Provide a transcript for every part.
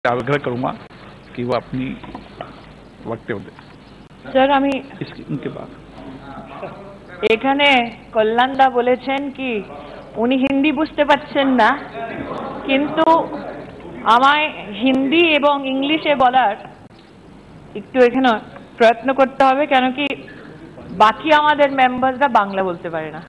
आग्रह करूंगा कि वो अपनी वक्तव्य दे। স্যার আমি उनके बाद এখানে কল্যাণদা বলেছেন কি উনি হিন্দি বুঝতে পারছেন না, কিন্তু আমায় হিন্দি এবং ইংলিশে বলার একটু এখানে প্রয়ত্ন করতে হবে, কেন কি বাকি আমাদের মেম্বারসরা বাংলা বলতে পারে না।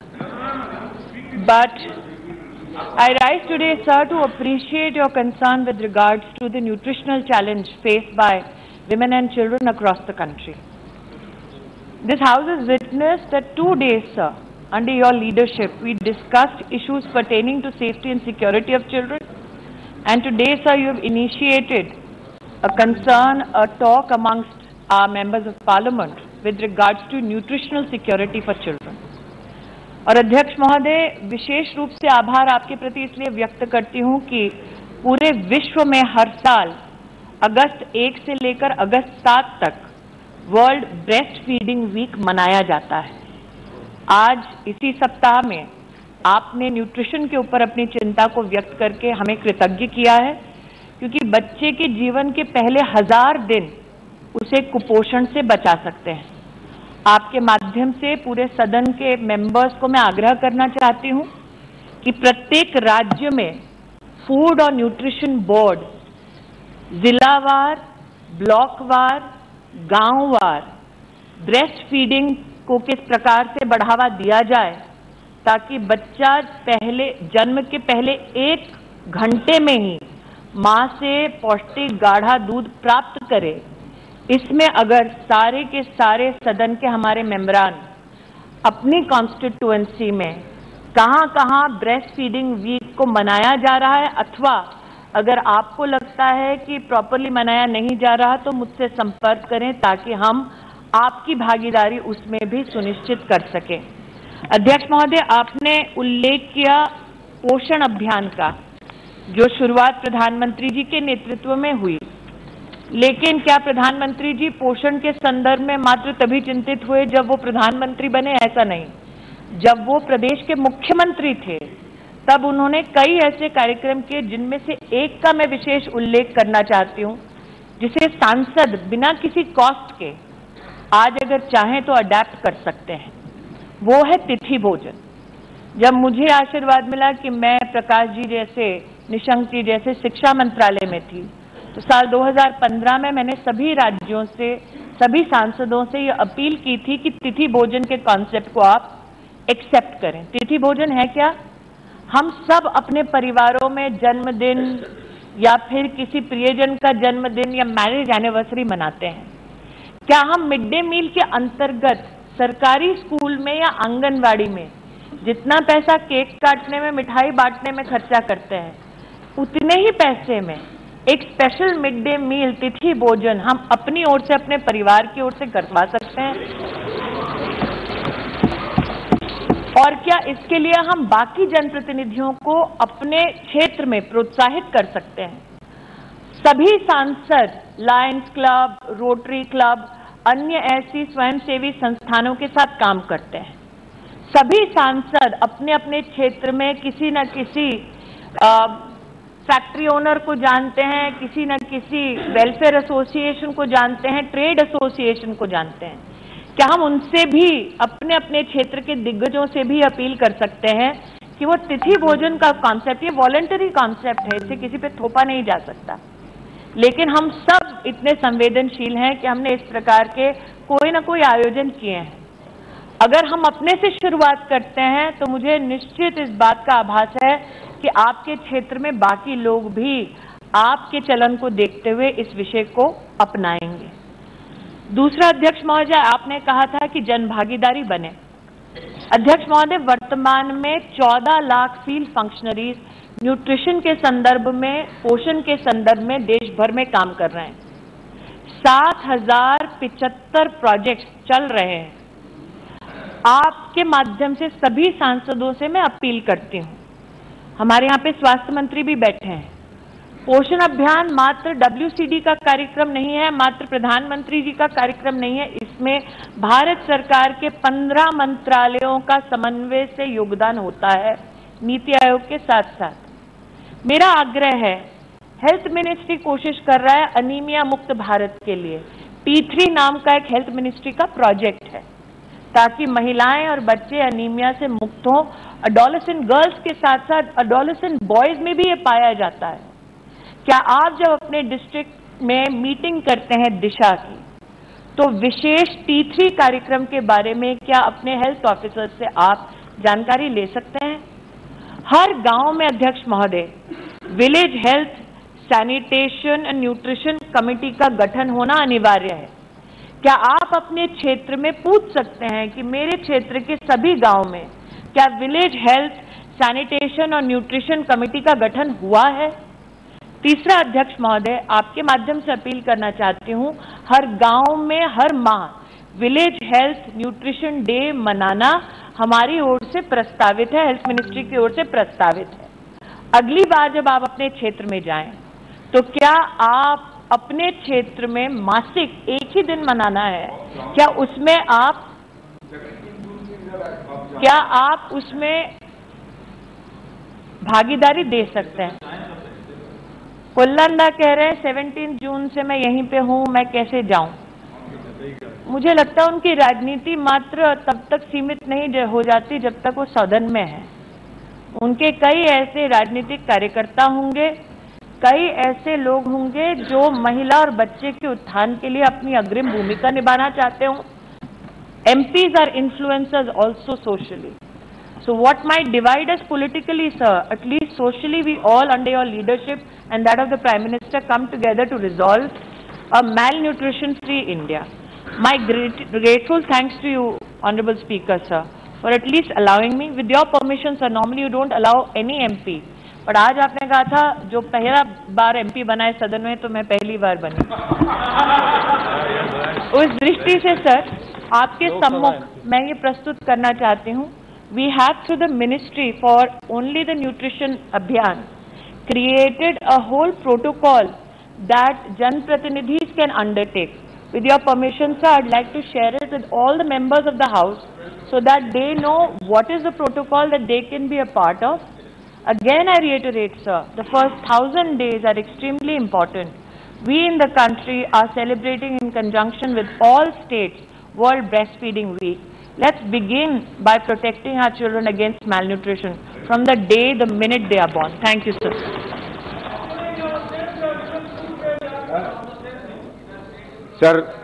But I rise today, sir, to appreciate your concern with regards to the nutritional challenge faced by women and children across the country. This House has witnessed that 2 days, sir, under your leadership, we discussed issues pertaining to safety and security of children. And today, sir, you have initiated a concern, a talk amongst our members of parliament with regards to nutritional security for children. और अध्यक्ष महोदय, विशेष रूप से आभार आपके प्रति इसलिए व्यक्त करती हूं कि पूरे विश्व में हर साल अगस्त 1 से लेकर अगस्त 7 तक वर्ल्ड ब्रेस्ट फीडिंग वीक मनाया जाता है। आज इसी सप्ताह में आपने न्यूट्रिशन के ऊपर अपनी चिंता को व्यक्त करके हमें कृतज्ञ किया है, क्योंकि बच्चे के जीवन के पहले 1000 दिन उसे कुपोषण से बचा सकते हैं। आपके माध्यम से पूरे सदन के मेंबर्स को मैं आग्रह करना चाहती हूं कि प्रत्येक राज्य में फूड और न्यूट्रिशन बोर्ड जिलावार, ब्लॉकवार, गांववार ब्रेस्ट फीडिंग को किस प्रकार से बढ़ावा दिया जाए ताकि बच्चा जन्म के पहले 1 घंटे में ही मां से पौष्टिक गाढ़ा दूध प्राप्त करे। इसमें अगर सारे के सारे सदन के हमारे मेंबरान अपनी कॉन्स्टिट्यूएंसी में कहां-कहां ब्रेस्ट फीडिंग वीक को मनाया जा रहा है, अथवा अगर आपको लगता है कि प्रॉपरली मनाया नहीं जा रहा तो मुझसे संपर्क करें ताकि हम आपकी भागीदारी उसमें भी सुनिश्चित कर सकें। अध्यक्ष महोदय, आपने उल्लेख किया पोषण अभियान का, जो शुरुआत प्रधानमंत्री जी के नेतृत्व में हुई, लेकिन क्या प्रधानमंत्री जी पोषण के संदर्भ में मात्र तभी चिंतित हुए जब वो प्रधानमंत्री बने? ऐसा नहीं। जब वो प्रदेश के मुख्यमंत्री थे तब उन्होंने कई ऐसे कार्यक्रम किए, जिनमें से एक का मैं विशेष उल्लेख करना चाहती हूं, जिसे सांसद बिना किसी कॉस्ट के आज अगर चाहें तो अडेप्ट कर सकते हैं। वो है तिथि भोजन। जब मुझे आशीर्वाद मिला कि मैं प्रकाश जी जैसे, निशंक जी जैसे शिक्षा मंत्रालय में थी, तो साल 2015 में मैंने सभी राज्यों से, सभी सांसदों से ये अपील की थी कि तिथि भोजन के कॉन्सेप्ट को आप एक्सेप्ट करें। तिथि भोजन है क्या? हम सब अपने परिवारों में जन्मदिन या फिर किसी प्रियजन का जन्मदिन या मैरिज एनिवर्सरी मनाते हैं। क्या हम मिड डे मील के अंतर्गत सरकारी स्कूल में या आंगनवाड़ी में जितना पैसा केक काटने में, मिठाई बांटने में खर्चा करते हैं, उतने ही पैसे में एक स्पेशल मिड डे मील तिथि भोजन हम अपनी ओर से, अपने परिवार की ओर से करवा सकते हैं? और क्या इसके लिए हम बाकी जनप्रतिनिधियों को अपने क्षेत्र में प्रोत्साहित कर सकते हैं? सभी सांसद लायंस क्लब, रोटरी क्लब, अन्य ऐसी स्वयंसेवी संस्थानों के साथ काम करते हैं। सभी सांसद अपने अपने क्षेत्र में किसी न किसी फैक्ट्री ओनर को जानते हैं, किसी न किसी वेलफेयर एसोसिएशन को जानते हैं, ट्रेड एसोसिएशन को जानते हैं। क्या हम उनसे भी, अपने अपने क्षेत्र के दिग्गजों से भी अपील कर सकते हैं कि वो तिथि भोजन का कॉन्सेप्ट, ये वॉलंटरी कॉन्सेप्ट है, इसे किसी पे थोपा नहीं जा सकता, लेकिन हम सब इतने संवेदनशील हैं कि हमने इस प्रकार के कोई ना कोई आयोजन किए हैं। अगर हम अपने से शुरुआत करते हैं तो मुझे निश्चित इस बात का आभास है कि आपके क्षेत्र में बाकी लोग भी आपके चलन को देखते हुए इस विषय को अपनाएंगे। दूसरा, अध्यक्ष महोदय, आपने कहा था कि जन भागीदारी बने। अध्यक्ष महोदय, वर्तमान में 14 लाख फील्ड फंक्शनरीज न्यूट्रिशन के संदर्भ में, पोषण के संदर्भ में देश भर में काम कर रहे हैं। 7075 प्रोजेक्ट्स चल रहे हैं। आपके माध्यम से सभी सांसदों से मैं अपील करती हूं, हमारे यहाँ पे स्वास्थ्य मंत्री भी बैठे हैं, पोषण अभियान मात्र WCD का कार्यक्रम नहीं है, मात्र प्रधानमंत्री जी का कार्यक्रम नहीं है, इसमें भारत सरकार के 15 मंत्रालयों का समन्वय से योगदान होता है, नीति आयोग के साथ साथ। मेरा आग्रह है हेल्थ मिनिस्ट्री कोशिश कर रहा है अनीमिया मुक्त भारत के लिए। T3 नाम का एक हेल्थ मिनिस्ट्री का प्रोजेक्ट है ताकि महिलाएं और बच्चे अनीमिया से मुक्त हों। एडोलेसेंट गर्ल्स के साथ साथ एडोलेसेंट बॉयज में भी ये पाया जाता है। क्या आप जब अपने डिस्ट्रिक्ट में मीटिंग करते हैं दिशा की, तो विशेष T3 कार्यक्रम के बारे में क्या अपने हेल्थ ऑफिसर से आप जानकारी ले सकते हैं? हर गांव में अध्यक्ष महोदय village health sanitation and nutrition committee का गठन होना अनिवार्य है। क्या आप अपने क्षेत्र में पूछ सकते हैं कि मेरे क्षेत्र के सभी गांव में क्या विलेज हेल्थ सैनिटेशन और न्यूट्रिशन कमेटी का गठन हुआ है? तीसरा अध्यक्ष महोदय, आपके माध्यम से अपील करना चाहती हूं, हर गांव में हर माह विलेज हेल्थ न्यूट्रिशन डे मनाना हमारी ओर से प्रस्तावित है, हेल्थ मिनिस्ट्री की ओर से प्रस्तावित है। अगली बार जब आप अपने क्षेत्र में जाएं, तो क्या आप अपने क्षेत्र में मासिक एक ही दिन मनाना है, क्या आप उसमें भागीदारी दे सकते हैं? कोल्लंदा कह रहे हैं 17 जून से मैं यहीं पे हूं, मैं कैसे जाऊं? मुझे लगता है उनकी राजनीति मात्र तब तक सीमित नहीं हो जाती जब तक वो सदन में है। उनके कई ऐसे राजनीतिक कार्यकर्ता होंगे, कई ऐसे लोग होंगे जो महिला और बच्चे के उत्थान के लिए अपनी अग्रिम भूमिका निभाना चाहते हों। MPs are influencers also socially. So what might divide us politically, sir, at least socially we all under your leadership and that of the Prime Minister come together to resolve a malnutrition-free India. My grateful thanks to you, Honorable Speaker, sir, for at least allowing me. With your permission, sir, normally you don't allow any MP. but आज आपने कहा था जो पहला बार MP बना है सदन में, तो मैं पहली बार बनी। उस दृष्टि से सर आपके सम्मुख मैं ये प्रस्तुत करना चाहती हूँ, we have through the ministry for only the nutrition abhiyan created a whole protocol that Jan Pratinidhis can undertake. With your permission, sir, I'd like to share it with all the members of the House so that they know what is the protocol that they can be a part of. Again, I reiterate, sir, the first 1,000 days are extremely important. We in the country are celebrating in conjunction with all states World Breastfeeding Week. Let's begin by protecting our children against malnutrition from the day, the minute they are born. Thank you, sir. Sir,